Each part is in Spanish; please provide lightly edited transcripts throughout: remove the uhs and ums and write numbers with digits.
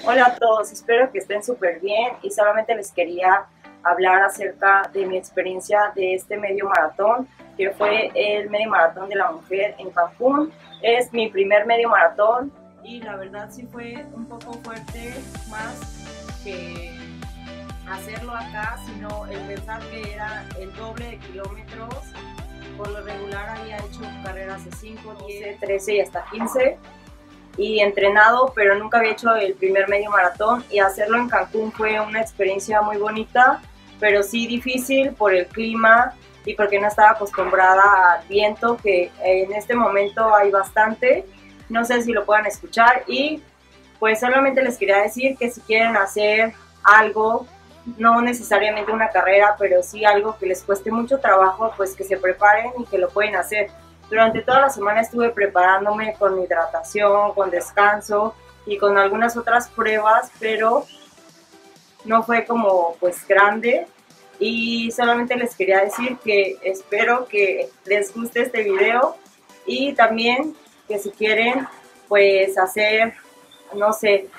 Hola a todos, espero que estén súper bien y solamente les quería hablar acerca de mi experiencia de este medio maratón, que fue el medio maratón de la mujer en Cancún. Es mi primer medio maratón y la verdad sí fue un poco fuerte, más que hacerlo acá, sino el pensar que era el doble de kilómetros. Por lo regular había hecho carreras de 5, 10, 13 y hasta 15 y entrenado, pero nunca había hecho el primer medio maratón, y hacerlo en Cancún fue una experiencia muy bonita, pero sí difícil por el clima y porque no estaba acostumbrada al viento, que en este momento hay bastante. No sé si lo puedan escuchar, y pues solamente les quería decir que si quieren hacer algo, no necesariamente una carrera, pero sí algo que les cueste mucho trabajo, pues que se preparen y que lo pueden hacer. Durante toda la semana estuve preparándome con hidratación, con descanso y con algunas otras pruebas, pero no fue como pues grande. Y solamente les quería decir que espero que les guste este video, y también que si quieren pues hacer, no sé,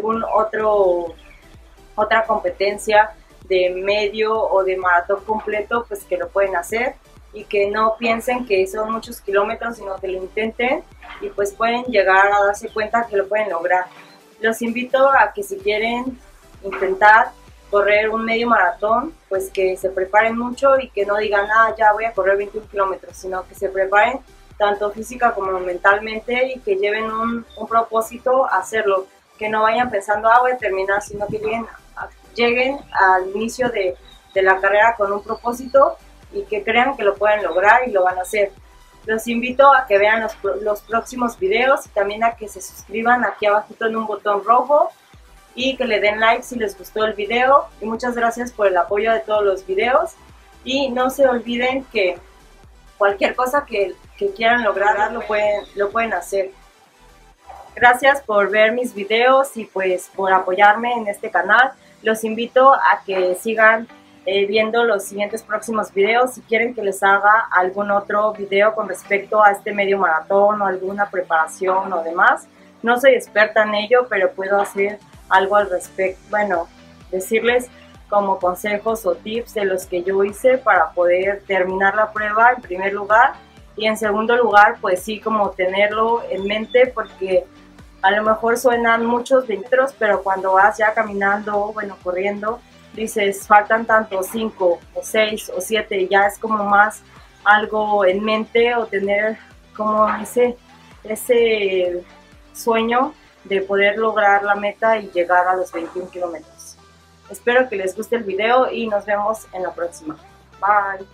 otra competencia de medio o de maratón completo, pues que lo pueden hacer, y que no piensen que son muchos kilómetros, sino que lo intenten y pues pueden llegar a darse cuenta que lo pueden lograr. Los invito a que si quieren intentar correr un medio maratón, pues que se preparen mucho y que no digan, ya voy a correr 21 kilómetros, sino que se preparen tanto física como mentalmente y que lleven un propósito a hacerlo, que no vayan pensando, voy a terminar, sino que lleguen al inicio de la carrera con un propósito y que crean que lo pueden lograr y lo van a hacer. Los invito a que vean los próximos videos, y también a que se suscriban aquí abajito en un botón rojo y que le den like si les gustó el video. Y muchas gracias por el apoyo de todos los videos, y no se olviden que cualquier cosa que quieran lograr lo pueden hacer. Gracias por ver mis videos y pues por apoyarme en este canal. Los invito a que sigan viendo los siguientes próximos videos. Si quieren que les haga algún otro video con respecto a este medio maratón o alguna preparación o demás, no soy experta en ello, pero puedo hacer algo al respecto. Bueno, decirles como consejos o tips de los que yo hice para poder terminar la prueba en primer lugar, y en segundo lugar pues sí, como tenerlo en mente, porque a lo mejor suenan muchos metros, pero cuando vas ya caminando, bueno, corriendo, dices, faltan tanto, 5 o 6 o 7, y ya es como más algo en mente, o tener como ese sueño de poder lograr la meta y llegar a los 21 kilómetros. Espero que les guste el video y nos vemos en la próxima. Bye.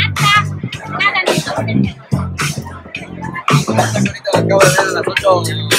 Acabo de ver a las 8.